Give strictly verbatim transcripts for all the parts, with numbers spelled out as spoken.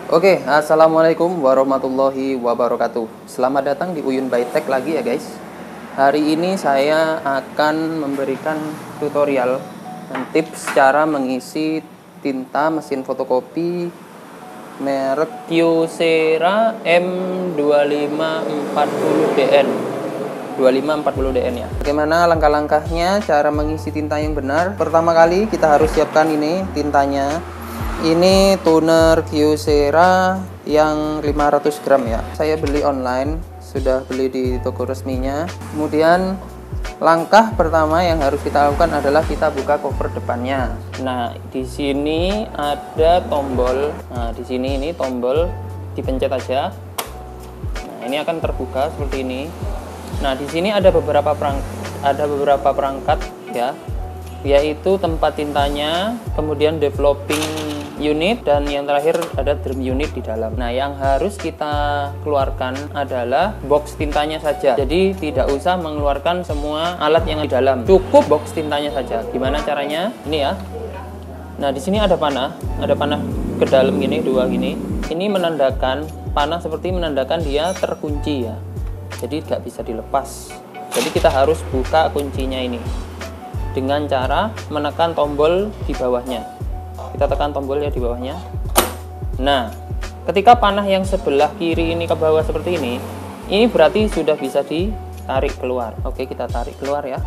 Oke, assalamualaikum warahmatullahi wabarakatuh. Selamat datang di Uyun by Tech lagi ya guys. Hari ini saya akan memberikan tutorial dan tips cara mengisi tinta mesin fotokopi merek Kyocera M dua lima empat nol D N dua lima empat nol D N ya. Bagaimana langkah-langkahnya cara mengisi tinta yang benar? Pertama kali kita harus siapkan ini tintanya. Ini toner Kyocera yang lima ratus gram ya. Saya beli online, sudah beli di toko resminya. Kemudian langkah pertama yang harus kita lakukan adalah kita buka cover depannya. Nah, di sini ada tombol. Nah, di sini ini tombol, dipencet aja. Nah, ini akan terbuka seperti ini. Nah, di sini ada beberapa perang ada beberapa perangkat ya, yaitu tempat tintanya, kemudian developing unit, dan yang terakhir ada drum unit di dalam. Nah, yang harus kita keluarkan adalah box tintanya saja. Jadi tidak usah mengeluarkan semua alat yang di dalam, cukup box tintanya saja. Gimana caranya? Ini ya. Nah, di sini ada panah, ada panah ke dalam gini, dua gini. Ini menandakan, panah seperti menandakan dia terkunci ya. Jadi nggak bisa dilepas. Jadi kita harus buka kuncinya ini dengan cara menekan tombol di bawahnya. Kita tekan tombol ya di bawahnya. Nah, ketika panah yang sebelah kiri ini ke bawah seperti ini, ini berarti sudah bisa ditarik keluar. Oke, kita tarik keluar ya.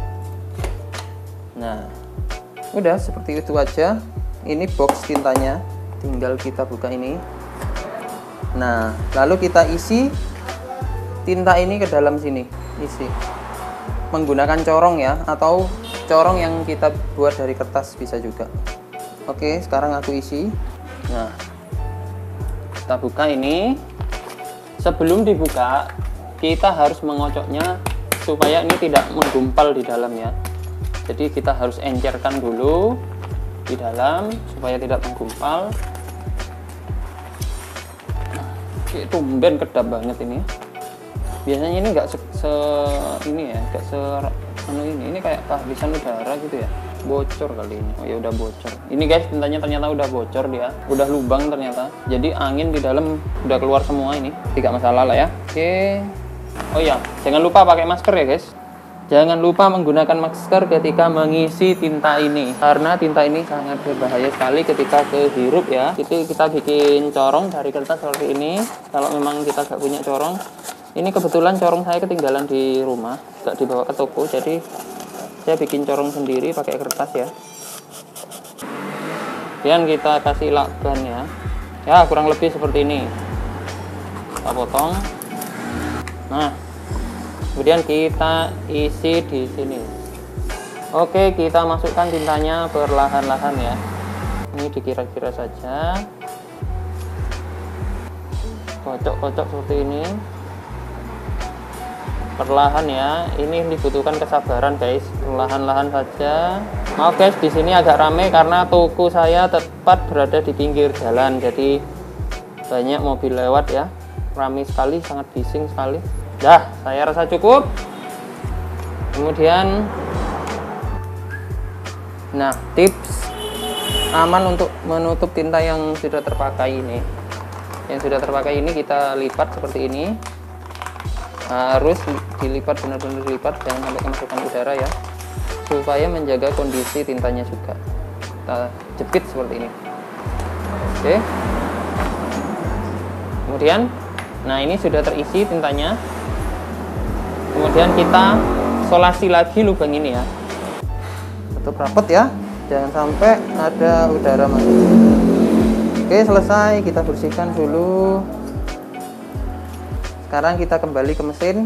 Nah, udah seperti itu aja. Ini box tintanya, tinggal kita buka ini. Nah, lalu kita isi tinta ini ke dalam sini, isi menggunakan corong ya, atau corong yang kita buat dari kertas bisa juga. Oke, sekarang aku isi. Nah, kita buka ini. Sebelum dibuka, kita harus mengocoknya supaya ini tidak menggumpal di dalam ya. Jadi kita harus encerkan dulu di dalam supaya tidak menggumpal. Oke, tumben kedap banget ini. Biasanya ini enggak se, se ini ya, enggak se anu ini. Ini kayak kehabisan udara gitu ya. Bocor kali ini. Oh ya, udah bocor. Ini guys, tintanya ternyata udah bocor dia, udah lubang ternyata. Jadi angin di dalam udah keluar semua ini. Tidak masalah lah ya. Oke. Oh ya, jangan lupa pakai masker ya guys. Jangan lupa menggunakan masker ketika mengisi tinta ini, karena tinta ini sangat berbahaya sekali ketika kehirup ya. Jadi kita bikin corong dari kertas seperti ini. Kalau memang kita gak punya corong, ini kebetulan corong saya ketinggalan di rumah, gak dibawa ke toko, jadi saya bikin corong sendiri pakai kertas ya. Kemudian kita kasih lakban ya. Ya, kurang lebih seperti ini. Kita potong. Nah, kemudian kita isi di sini. Oke, kita masukkan tintanya perlahan-lahan ya. Ini dikira-kira saja. Kocok-kocok seperti ini. Perlahan ya, ini dibutuhkan kesabaran guys, perlahan-lahan saja. Maaf guys, di sini agak rame karena toko saya tepat berada di pinggir jalan, jadi banyak mobil lewat ya, rame sekali, sangat bising sekali. Dah, saya rasa cukup. Kemudian, nah tips aman untuk menutup tinta yang sudah terpakai ini, yang sudah terpakai ini kita lipat seperti ini. Harus dilipat, benar-benar dilipat, jangan sampai kemasukan udara ya, supaya menjaga kondisi tintanya juga. Kita jepit seperti ini. Oke, kemudian nah ini sudah terisi tintanya. Kemudian kita solasi lagi lubang ini ya, tutup rapat ya, jangan sampai ada udara masuk. Oke, selesai, kita bersihkan dulu. Sekarang kita kembali ke mesin.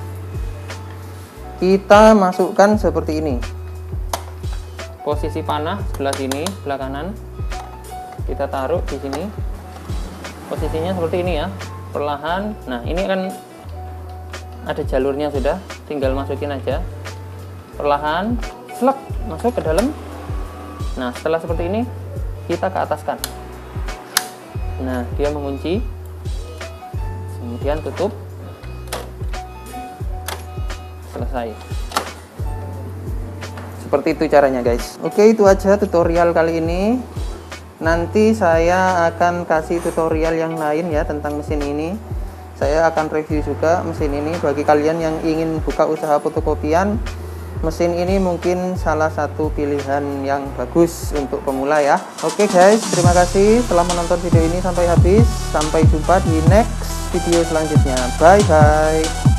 Kita masukkan seperti ini. Posisi panah sebelah sini, sebelah kanan. Kita taruh di sini. Posisinya seperti ini ya, perlahan. Nah, ini kan ada jalurnya sudah, tinggal masukin aja. Perlahan, slek, masuk ke dalam. Nah, setelah seperti ini, kita ke ataskan. Nah, dia mengunci. Kemudian tutup, selesai. Seperti itu caranya guys. Oke, itu aja tutorial kali ini. Nanti saya akan kasih tutorial yang lain ya tentang mesin ini. Saya akan review juga mesin ini bagi kalian yang ingin buka usaha fotokopian. Mesin ini mungkin salah satu pilihan yang bagus untuk pemula ya. Oke guys, terima kasih telah menonton video ini sampai habis. Sampai jumpa di next video selanjutnya. Bye bye.